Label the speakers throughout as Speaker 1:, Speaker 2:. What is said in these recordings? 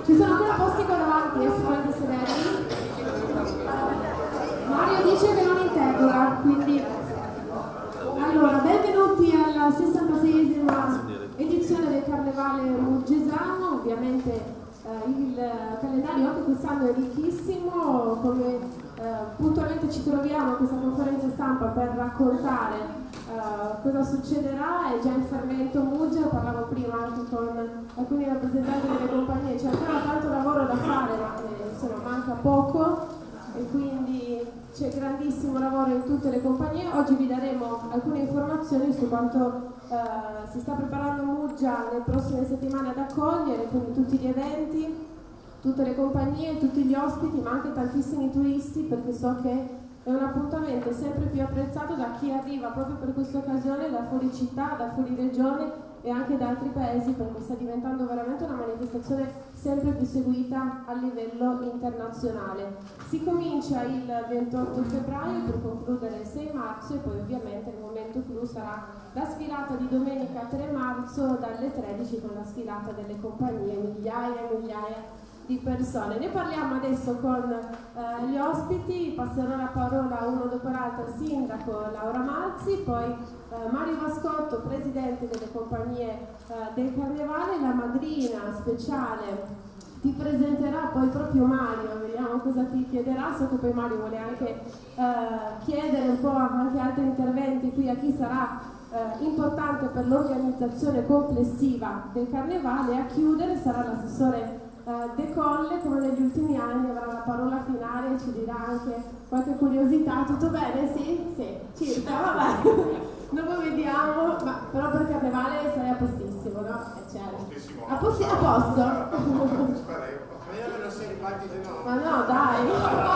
Speaker 1: Ci sono ancora posti qua davanti, se volete sedervi. Mario dice che non integra, quindi... Allora, benvenuti alla 66esima edizione del Carnevale Murgesano. Ovviamente il calendario anche quest'anno è ricchissimo, come puntualmente ci troviamo a questa conferenza stampa per raccontare cosa succederà. È già in fermento Murgia, parlavo prima anche con alcuni rappresentanti delle compagnie, c'è ancora tanto lavoro da fare, ma insomma manca poco e quindi c'è grandissimo lavoro in tutte le compagnie. Oggi vi daremo alcune informazioni su quanto si sta preparando Murgia nelle prossime settimane ad accogliere, quindi tutti gli eventi, tutte le compagnie, tutti gli ospiti, ma anche tantissimi turisti, perché so che è un appuntamento sempre più apprezzato da chi arriva proprio per questa occasione da fuori città, da fuori regione e anche da altri paesi, perché sta diventando veramente una manifestazione sempre più seguita a livello internazionale. Si comincia il 28 febbraio per concludere il 6 marzo e poi ovviamente il momento clou sarà la sfilata di domenica 3 marzo dalle 13 con la sfilata delle compagnie, migliaia e migliaia di persone. Ne parliamo adesso con gli ospiti, passerò la parola uno dopo l'altro al sindaco Laura Mazzi, poi Mario Vascotto, presidente delle compagnie del Carnevale, la madrina speciale ti presenterà poi proprio Mario, vediamo cosa ti chiederà. So che poi Mario vuole anche chiedere un po' anche altri interventi qui a chi sarà importante per l'organizzazione complessiva del Carnevale. A chiudere sarà l'assessore De Colle, come negli ultimi anni avrà la parola finale e ci dirà anche qualche curiosità. Tutto bene? Sì? Sì, circa, vabbè. Dopo vediamo, ma però per Carnevale sarei a postissimo, no? Certo. A posto? Ma no, dai.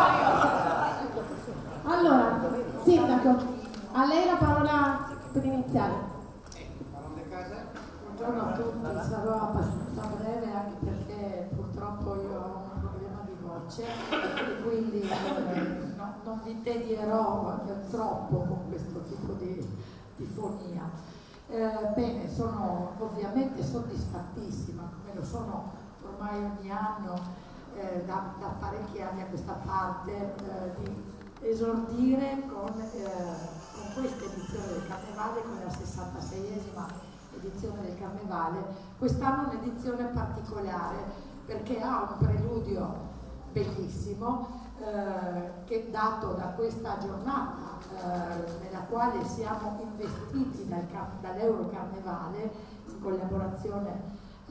Speaker 1: Allora, sindaco, a lei la parola per iniziare.
Speaker 2: Buongiorno a tutti, sarò abbastanza breve anche perché purtroppo io ho un problema di voce e quindi non vi tedierò troppo con questo tipo di fonia. Bene, sono ovviamente soddisfattissima, come lo sono ormai ogni anno, da parecchi anni a questa parte, di esordire con questa edizione del Carnevale, con la 66esima edizione del Carnevale. Quest'anno un'edizione particolare perché ha un preludio bellissimo che è dato da questa giornata nella quale siamo investiti dall'Eurocarnevale in collaborazione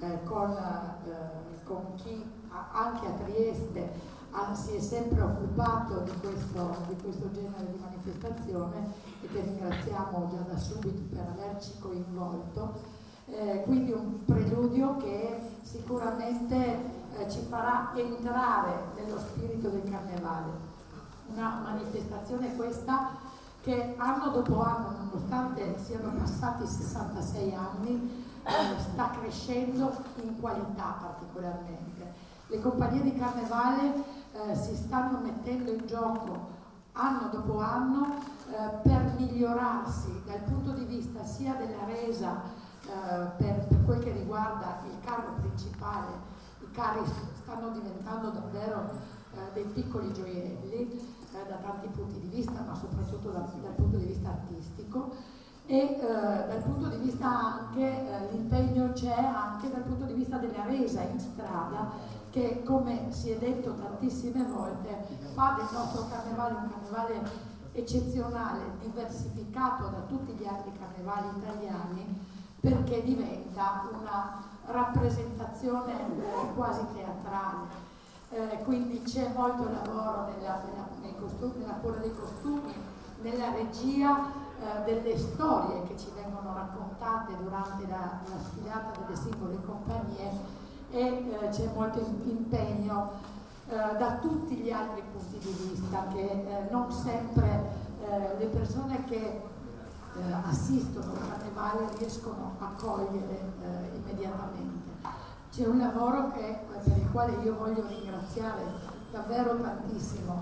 Speaker 2: con chi anche a Trieste si è sempre occupato di questo genere di manifestazione e che ringraziamo già da subito per averci coinvolto. Quindi un preludio che sicuramente ci farà entrare nello spirito del Carnevale. Una manifestazione questa che anno dopo anno, nonostante siano passati 66 anni, sta crescendo in qualità particolarmente. Le compagnie di Carnevale si stanno mettendo in gioco anno dopo anno per migliorarsi dal punto di vista sia della resa per quel che riguarda il carro principale. I carri stanno diventando davvero dei piccoli gioielli da tanti punti di vista, ma soprattutto dal punto di vista artistico, e dal punto di vista anche l'impegno c'è anche dal punto di vista della resa in strada, che come si è detto tantissime volte fa del nostro Carnevale un Carnevale eccezionale, diversificato da tutti gli altri carnevali italiani, perché diventa una rappresentazione quasi teatrale. Quindi c'è molto lavoro nella cura dei costumi, nella regia delle storie che ci vengono raccontate durante la sfilata delle singole compagnie, e c'è molto impegno da tutti gli altri punti di vista che non sempre le persone che assistono al Carnevale riescono a cogliere immediatamente. C'è un lavoro per il quale io voglio ringraziare davvero tantissimo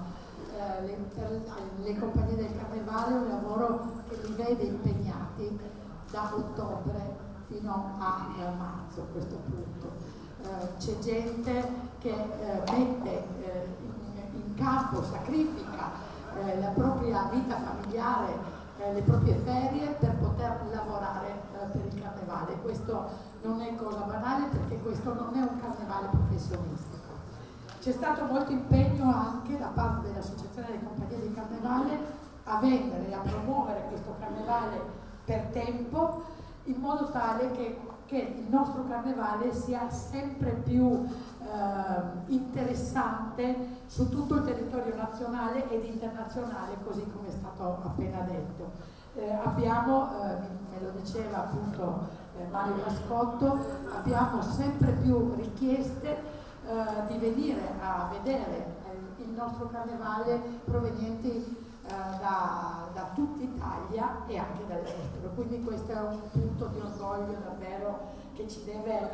Speaker 2: le compagnie del Carnevale, un lavoro che li vede impegnati da ottobre fino a marzo a questo punto. c'è gente che mette in campo, sacrifica la propria vita familiare, le proprie ferie per poter lavorare per il carnevale. Questo non è cosa banale, perché questo non è un carnevale professionistico. C'è stato molto impegno anche da parte dell'Associazione delle Compagnie di Carnevale a vendere e a promuovere questo carnevale per tempo, in modo tale che il nostro carnevale sia sempre più interessante su tutto il territorio nazionale ed internazionale, così come è stato appena detto. Abbiamo, me lo diceva appunto Mario Mascotto, abbiamo sempre più richieste di venire a vedere il nostro carnevale provenienti da tutta Italia e anche dall'estero, quindi questo è un punto di orgoglio davvero che ci deve...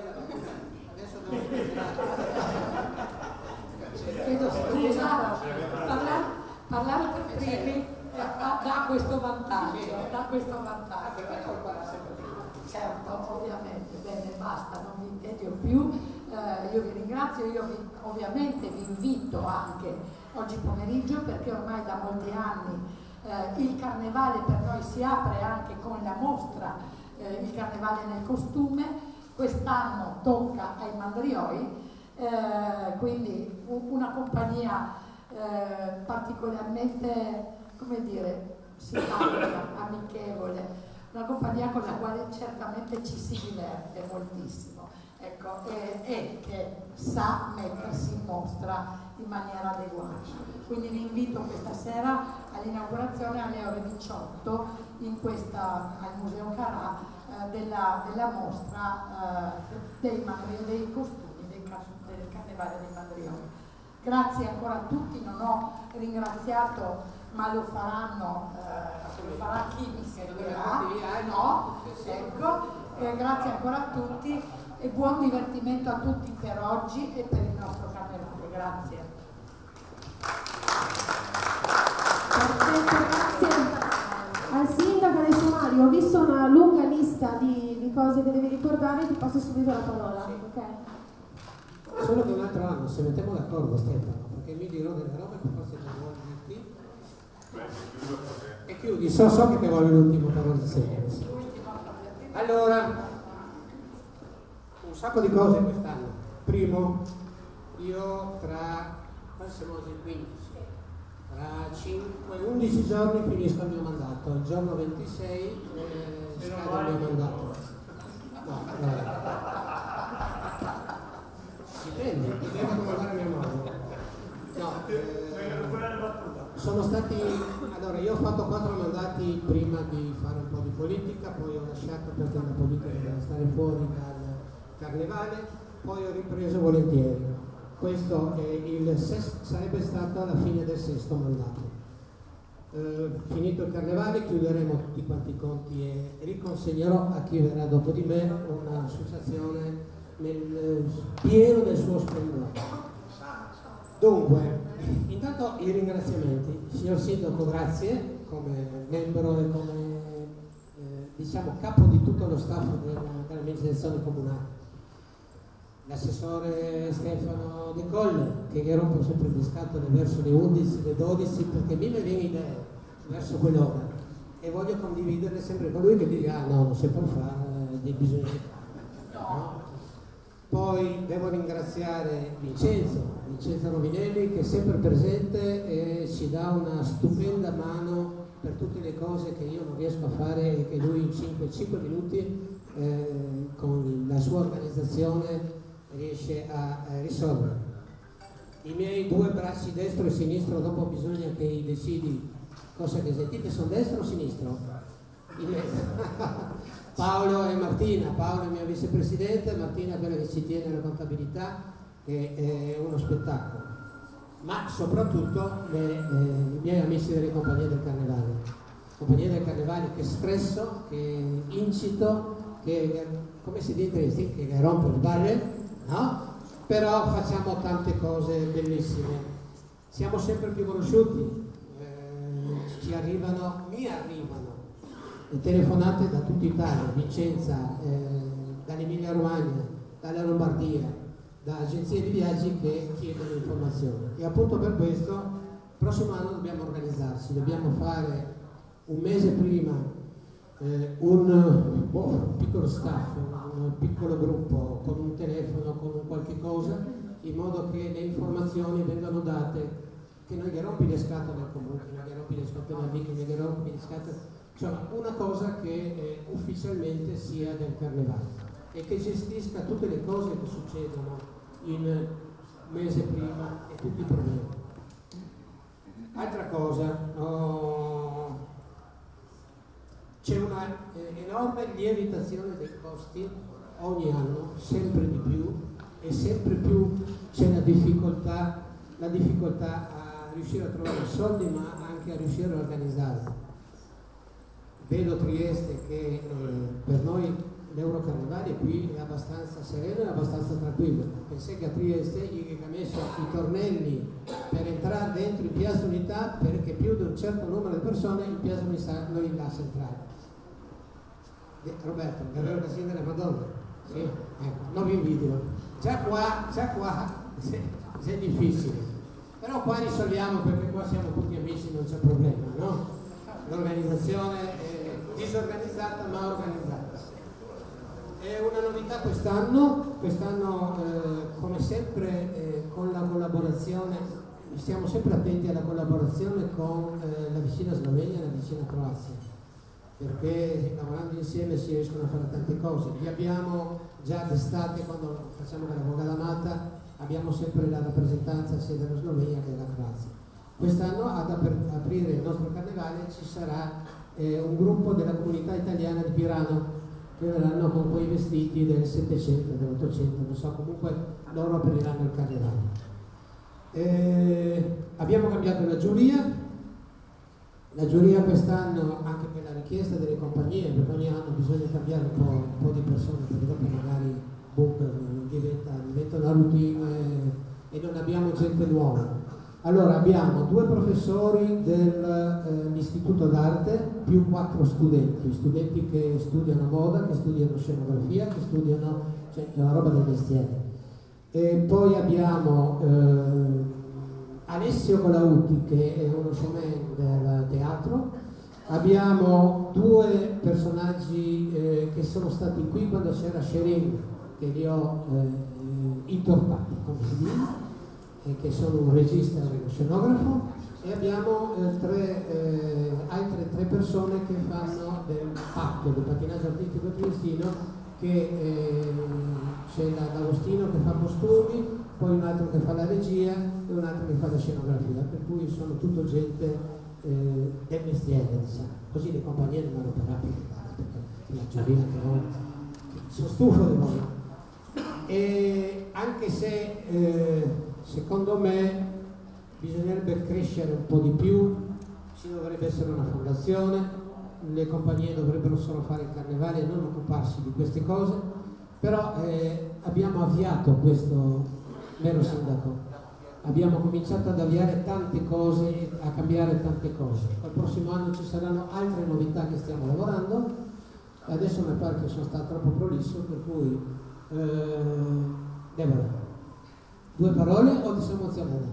Speaker 2: Chiedo scusa, parlare per primi dà questo vantaggio, certo, ovviamente. Bene, basta, non vi intedio più, io vi ringrazio, ovviamente vi invito anche oggi pomeriggio, perché ormai da molti anni il carnevale per noi si apre anche con la mostra il carnevale nel costume. Quest'anno tocca ai Mandrioi, quindi una compagnia particolarmente, come dire, simpatica, amichevole, una compagnia con la quale certamente ci si diverte moltissimo, ecco, e che sa mettersi in mostra in maniera adeguata. Quindi vi invito questa sera all'inaugurazione alle ore 18 al Museo Carà della mostra dei costumi del carnevale dei Mandrioni. Grazie ancora a tutti, non ho ringraziato, ma lo farà chi mi seguirà, grazie ancora a tutti e buon divertimento a tutti per oggi e per il nostro carnevale. Grazie.
Speaker 1: Perfetto, grazie al sindaco. Adesso Mario, ho visto una lunga lista di cose che devi ricordare, ti passo subito la parola. Okay?
Speaker 3: Solo che un altro anno, se mettiamo d'accordo Stefano, perché mi dirò delle robe che forse non vuoi dirti e chiudi, so che ti vuole l'ultimo parola di sera. Allora, un sacco di cose quest'anno. Primo, io quando siamo oggi il 15, tra 11 giorni finisco il mio mandato, il giorno 26 scade il mio mandato. No, dipende come va mia moglie. No, sono stati, allora io ho fatto 4 mandati prima di fare un po' di politica, poi ho lasciato perché la politica deve stare fuori dal carnevale, poi ho ripreso volentieri. Questo sarebbe stato alla fine del 6° mandato. Finito il carnevale chiuderemo tutti quanti i conti e riconsegnerò a chi verrà dopo di me un'associazione nel pieno del suo splendore. Dunque, intanto i ringraziamenti. Signor Sindaco, grazie come membro e come diciamo capo di tutto lo staff dell'amministrazione comunale. L'assessore Stefano De Colle, che rompo sempre le scatole verso le 11, le 12, perché mi viene idee verso quell'ora e voglio condividerle sempre con lui, che dice no, non si può fare, bisogna no. Poi devo ringraziare Vincenzo Rovinelli, che è sempre presente e ci dà una stupenda mano per tutte le cose che io non riesco a fare e che lui in 5 minuti con la sua organizzazione riesce a risolvere. I miei 2 bracci destro e sinistro, dopo bisogna che decidi cosa che sentite, sono destro o sinistro? In mezzo. Paolo e Martina. Paolo è il mio vicepresidente, Martina è quella che ci tiene la contabilità, che è uno spettacolo. Ma soprattutto i miei amici delle compagnie del carnevale, che stresso, che incito, che come si dice, che rompe le balle, no? Però facciamo tante cose bellissime. Siamo sempre più conosciuti, mi arrivano le telefonate da tutta Italia, Vicenza, dall'Emilia Romagna, dalla Lombardia, da agenzie di viaggi che chiedono informazioni. E appunto per questo il prossimo anno dobbiamo organizzarci, dobbiamo fare un mese prima un piccolo staff, un piccolo gruppo con un telefono, con un qualche cosa, in modo che le informazioni vengano date, che non gli rompi le scatole al comune, che non gli rompi le scatole al amici, che non gli rompi le scatole, cioè una cosa che ufficialmente sia del carnevale e che gestisca tutte le cose che succedono in mese prima e tutti i problemi. Altra cosa, c'è una enorme lievitazione dei costi ogni anno, sempre di più, e sempre più c'è la difficoltà a riuscire a trovare soldi, ma anche a riuscire a organizzarli. Vedo Trieste che per noi l'Eurocarnevale qui è abbastanza sereno e abbastanza tranquillo. Pensate che a Trieste gli ha messo i tornelli per entrare dentro in Piazza Unità, perché più di un certo numero di persone in Piazza Unità non li lascia entrare. Roberto, Guerrero Casino della Madonna, sì? Ecco, non vi invidio. Già qua è difficile, però qua risolviamo, perché qua siamo tutti amici, non c'è problema, no? L'organizzazione è disorganizzata ma organizzata. È una novità quest'anno, come sempre con la collaborazione, stiamo sempre attenti alla collaborazione con la vicina Slovenia e la vicina Croazia, perché lavorando insieme si riescono a fare tante cose. Li abbiamo già d'estate, quando facciamo la Vogalamata, abbiamo sempre la rappresentanza sia della Slovenia che della Croazia. Quest'anno ad aprire il nostro carnevale ci sarà un gruppo della comunità italiana di Pirano, che verranno con quei vestiti del 700, dell'800, non so, comunque loro apriranno il carnevale. Abbiamo cambiato la giuria quest'anno, anche per la richiesta delle compagnie, perché ogni anno bisogna cambiare un po' di persone, perché dopo magari diventa una routine e non abbiamo gente nuova. Allora abbiamo 2 professori dell'Istituto d'Arte più 4 studenti che studiano moda, che studiano scenografia, che studiano la roba del mestiere. E poi abbiamo Alessio Colautti, che è uno showman del teatro. Abbiamo 2 personaggi che sono stati qui quando c'era Sherin, che li ho intortati, come si dice, che sono un regista e uno scenografo, e abbiamo altre 3 persone che fanno del patto, del pattinaggio artistico triestino, che c'è l'Agostino che fa costumi, poi un altro che fa la regia e un altro che fa la scenografia, per cui sono tutto gente del mestiere, diciamo. Così le compagnie non vanno per applicare, perché la giuria che sono stufo di voi. E anche se secondo me bisognerebbe crescere un po' di più, ci dovrebbe essere una fondazione, le compagnie dovrebbero solo fare il carnevale e non occuparsi di queste cose, però abbiamo avviato questo, vero sindaco? Abbiamo cominciato ad avviare tante cose, a cambiare tante cose. Al prossimo anno ci saranno altre novità che stiamo lavorando, e adesso mi pare che sono stato troppo prolisso, per cui Deborah, 2 parole o ti sei emozionata?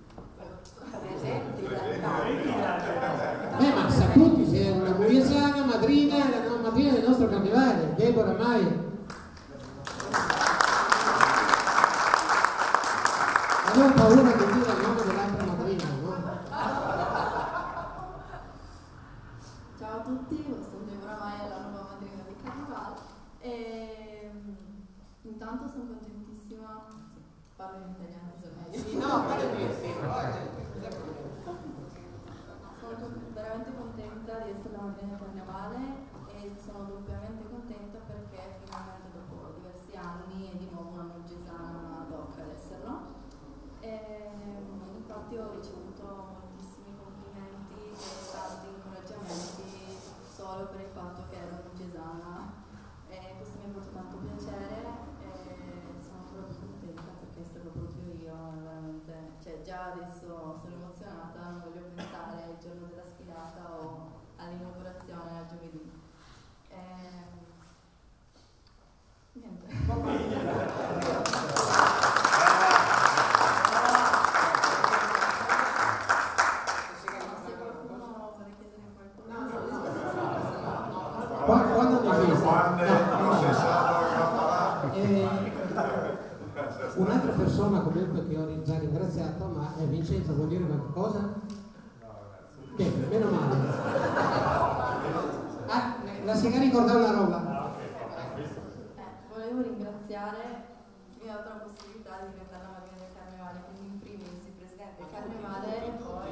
Speaker 3: Ma sa tutti, sei una mogliesana, madrina del nostro carnevale, Deborah Mai. Avevo paura di dire il nome dell'altra madrina, no?
Speaker 4: Ciao a tutti, sono Deborah Mai, la nuova madrina di carnevale. Intanto sono contentissima. Parlo in italiano, se meglio.
Speaker 3: Sì, no, parli sì.
Speaker 4: Sono veramente contenta di essere la madrina di carnevale e sono doppiamente contenta perché finalmente dopo diversi anni è di nuovo una noggesana ad hoc ad esserlo. Infatti ho ricevuto moltissimi complimenti e tanti incoraggiamenti solo per il fatto che ero noggesana, e questo mi ha fatto tanto piacere. Sono proprio contenta perché sarò proprio io, veramente, cioè già adesso sono emozionata, non voglio pensare al giorno della sfilata o all'inaugurazione a giovedì. Niente.
Speaker 3: Un'altra persona comunque che ho già ringraziato, ma Vincenzo vuol dire qualcosa?
Speaker 5: No, grazie.
Speaker 3: Bene, meno male. Ah, la si ricordare una roba?
Speaker 4: Volevo ringraziare che mi ha dato la possibilità di diventare la madrina del carnevale, quindi in primis il presidente del carnevale e poi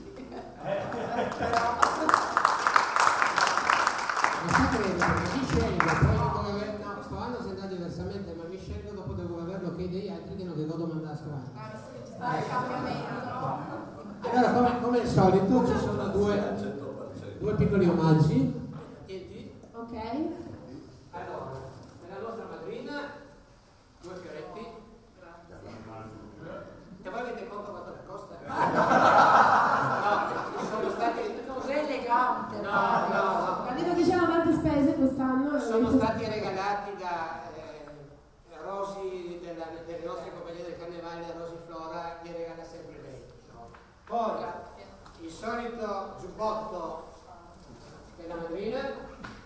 Speaker 3: Non so credo, perché mi scelgo, poi dopo aver... No, sto anno si è andato diversamente, ma mi scelgo dopo devo averlo che degli altri che non che godo mandare a sto anno.
Speaker 4: visto che ci sta il cambiamento.
Speaker 3: Allora, come al solito, ci sono due piccoli omaggi.
Speaker 1: Ok.
Speaker 3: Allora, per la nostra madrina, 2 fioretti. E voi avete conto quanto le costa? No, sono stati...
Speaker 2: Cos'è elegante?
Speaker 3: No.
Speaker 1: Vedo che c'erano tante spese quest'anno.
Speaker 3: Sono stati regalati da Rosi, delle nostre compagnie del carnevale, Rosi Flora, li regala sempre lei. Poi, il solito giubbotto della madrina.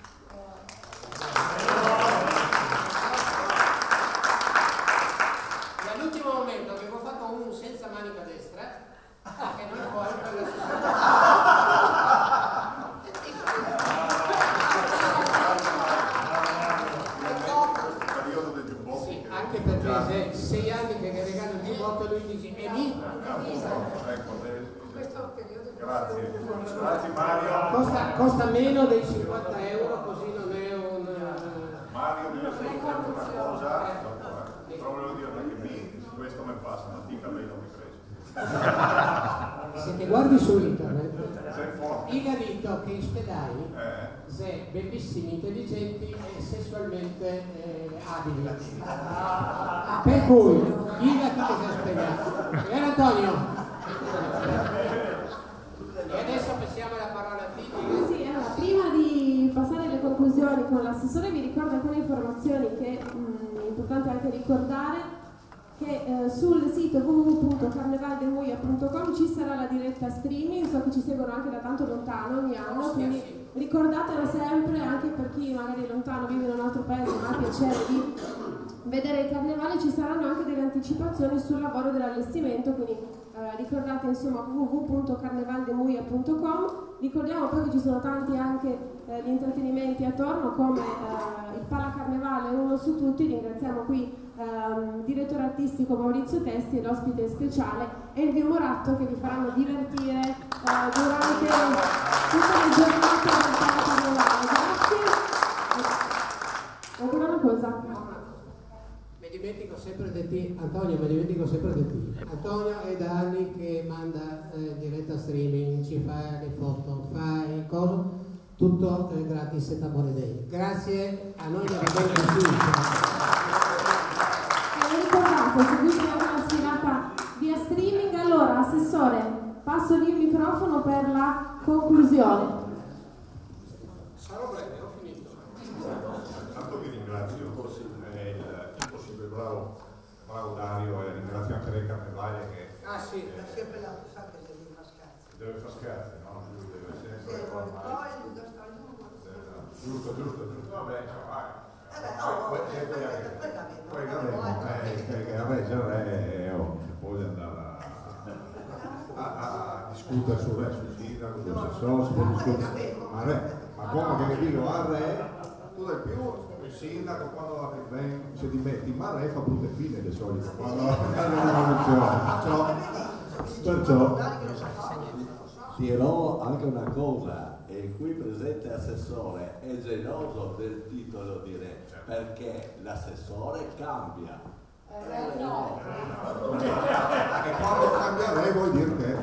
Speaker 3: E all'ultimo momento avevo fatto un senza manica destra, che non può sì, anche perché 6 anni che regalo il giubbotto lui dice e mi?
Speaker 5: Grazie Mario.
Speaker 3: Costa meno dei 50 euro, così non è un...
Speaker 5: Mario mi ha detto una cosa, però volevo dire che questo mi passa, ma dica lei non mi preso.
Speaker 3: Se ti guardi su internet,
Speaker 5: Sei forte.
Speaker 3: il dito che ispedai se bellissimi, intelligenti e sessualmente abili. Per cui, dica chi ti sei spiegato. Vero Antonio? E adesso passiamo la parola a Titi.
Speaker 1: Sì, allora, prima di passare alle conclusioni con l'assessore vi ricordo alcune informazioni che è importante anche ricordare, che sul sito www.carnevaldemuia.com ci sarà la diretta streaming, so che ci seguono anche da tanto lontano ogni anno, quindi ricordatelo sempre, anche per chi magari è lontano, vive in un altro paese ma ha piacere di vedere il carnevale, ci saranno anche delle anticipazioni sul lavoro dell'allestimento, quindi ricordate insomma www.carnevaldemuia.com. Ricordiamo poi che ci sono tanti anche gli intrattenimenti attorno, come il Pala Carnevale uno su tutti. Ringraziamo qui il direttore artistico Maurizio Testi e l'ospite speciale Elvio Moratto, che vi faranno divertire durante tutte le giornate del Pala Carnevale. Grazie. Ancora una cosa.
Speaker 3: Mi dimentico sempre di te, Antonio, mi dimentico sempre di te. Antonio è da anni che manda diretta streaming, ci fa le foto, fa il coso, tutto gratis et amore dei. Grazie a noi che abbiamo
Speaker 1: Ricordate, seguite anche la sfilata via streaming. Allora, assessore, passo lì il microfono per la conclusione.
Speaker 3: Sarò breve, ho finito.
Speaker 5: Tanto vi ringrazio, il possibile bravo Dario, e ringrazio anche lei Carnevale che
Speaker 3: Sì.
Speaker 6: Sempre la sa che si fa scherzi.
Speaker 5: deve far scherzi, no? Lui deve sempre ormai. Giusto, vabbè, poi che a reggere si può andare a discutere sul sindaco, sul assessore, si può discutere, ma come che dico al re, tu dai più il sindaco quando va bene, se ti metti, ma il re fa brutte fine di solito, quando perciò
Speaker 7: dirò anche una cosa. Qui presente assessore è geloso del titolo di re, perché l'assessore cambia.
Speaker 2: No.
Speaker 5: E quando cambia re vuol dire che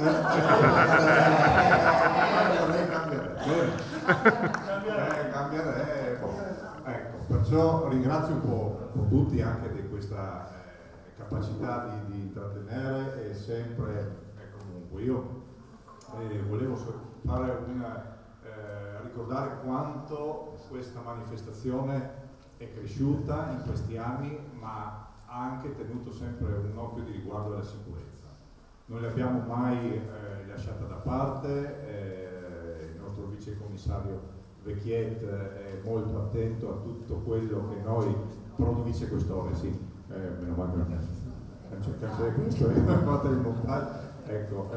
Speaker 5: cambia re. Ecco, perciò ringrazio un po' tutti anche di questa capacità di intrattenere, e sempre comunque io volevo fare ricordare quanto questa manifestazione è cresciuta in questi anni, ma ha anche tenuto sempre un occhio di riguardo alla sicurezza. Non l'abbiamo mai lasciata da parte, il nostro vice commissario Vecchiet è molto attento a tutto quello che noi però di vicequestore, sì, meno male che non è cercare questo, fate il montaggio, ecco,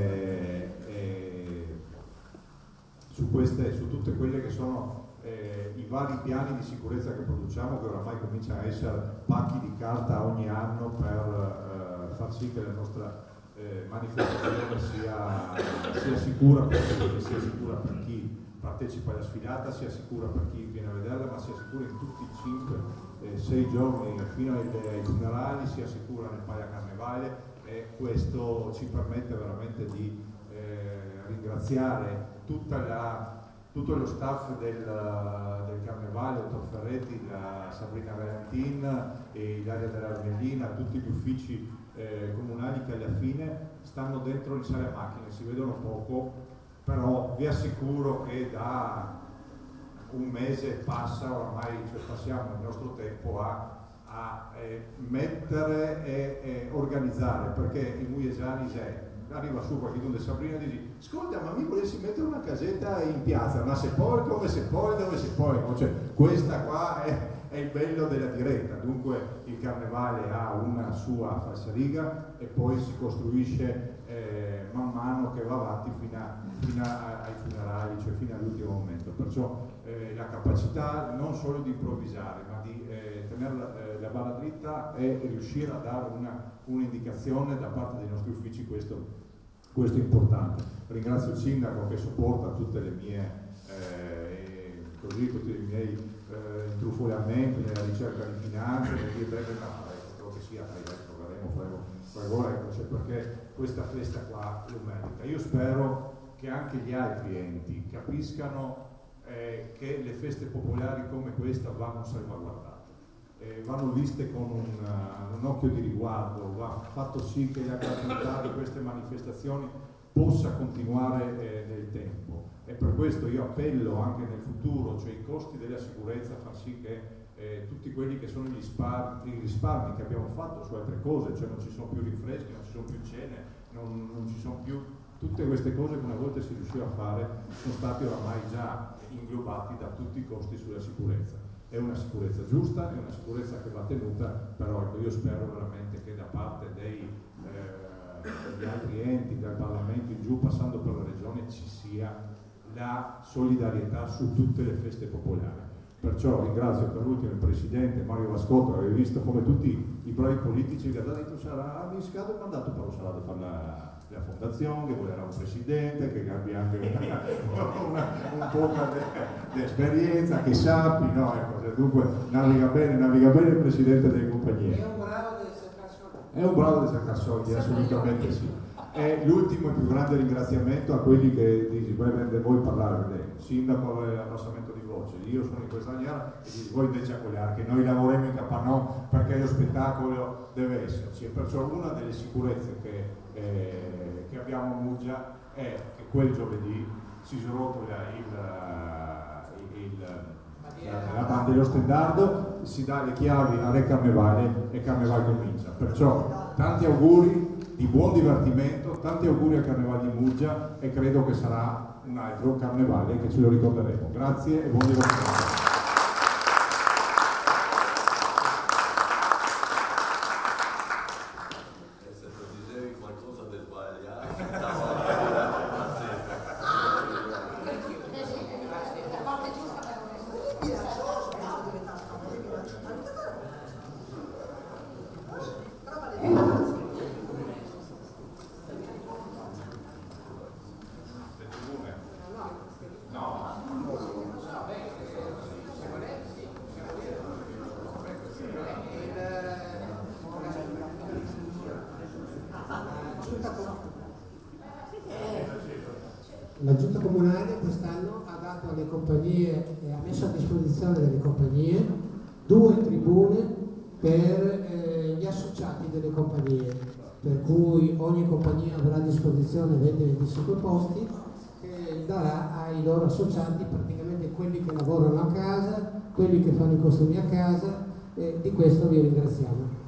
Speaker 5: su tutte quelle che sono i vari piani di sicurezza che produciamo, che oramai cominciano a essere pacchi di carta ogni anno per far sì che la nostra manifestazione sia sicura per tutti, sia sicura per chi partecipa alla sfilata, sia sicura per chi viene a vederla, ma sia sicura in tutti i 5-6 giorni fino ai funerali, sia sicura nel Paya Carnevale, e questo ci permette veramente di ringraziare tutto lo staff del Carnevale, Otto Ferretti, la Sabrina Valentin, Ilaria dell'Armellina, tutti gli uffici comunali che alla fine stanno dentro le sale a macchine, si vedono poco, però vi assicuro che da un mese passa oramai, cioè passiamo il nostro tempo a mettere e organizzare, perché i muiesani arriva su qualcuno di Sabrina e dice: ascolta, ma mi volessi mettere una casetta in piazza, ma se poi, come se poi, dove se poi, cioè, questa qua è il bello della diretta. Dunque il Carnevale ha una sua falsariga e poi si costruisce man mano che va avanti fino ai funerali, cioè fino all'ultimo momento. Perciò la capacità non solo di improvvisare, ma di tenere la barra dritta e riuscire a dare un'indicazione da parte dei nostri uffici, questo è importante. Ringrazio il sindaco che sopporta tutte le mie tutti i miei intrufolamenti nella ricerca di finanze, nel dire bene, quello che sia, cioè, perché questa festa qua lo merita. Io spero che anche gli altri enti capiscano che le feste popolari come questa vanno salvaguardate, vanno viste con un occhio di riguardo, va fatto sì che la gratuità di queste manifestazioni possa continuare nel tempo, e per questo io appello anche nel futuro, cioè i costi della sicurezza, a far sì che tutti quelli che sono i risparmi che abbiamo fatto su altre cose, cioè non ci sono più rinfreschi, non ci sono più cene, non ci sono più tutte queste cose che una volta si riusciva a fare, sono stati oramai già inglobati da tutti i costi sulla sicurezza. È una sicurezza giusta, è una sicurezza che va tenuta, però ecco, io spero veramente che da parte degli altri enti, dal Parlamento in giù, passando per la Regione, ci sia la solidarietà su tutte le feste popolari. Perciò ringrazio per ultimo il Presidente Mario Vascotto, avevo visto come tutti i bravi politici che hanno detto sarà riscato il mandato, però sarà da fare la fondazione, che volerà un Presidente, che abbia anche un po' di esperienza, che sappi, no? Ecco, dunque naviga bene il Presidente delle compagnie.
Speaker 3: È un bravo del Cercasoli.
Speaker 5: È un bravo del Cercasoli, assolutamente sì. E l'ultimo e più grande ringraziamento a quelli che voi parlare, il sindaco aveva l'abbassamento di voce, io sono in questa maniera e voi invece a quella, che noi lavoriamo in Capannò perché lo spettacolo deve esserci, e perciò una delle sicurezze che abbiamo a Muggia è che quel giovedì si srotola la banda dello stendardo, si dà le chiavi a Re Carnevale e Carnevale comincia. Perciò tanti auguri di buon divertimento, tanti auguri al Carnevale di Muggia, e credo che sarà un altro Carnevale che ce lo ricorderemo. Grazie e buon divertimento.
Speaker 3: La Giunta Comunale quest'anno ha dato alle compagnie e ha messo a disposizione delle compagnie 2 tribune per gli associati delle compagnie, per cui ogni compagnia avrà a disposizione 20-25 posti che darà ai loro associati, praticamente quelli che lavorano a casa, quelli che fanno i costumi a casa, e di questo vi ringraziamo.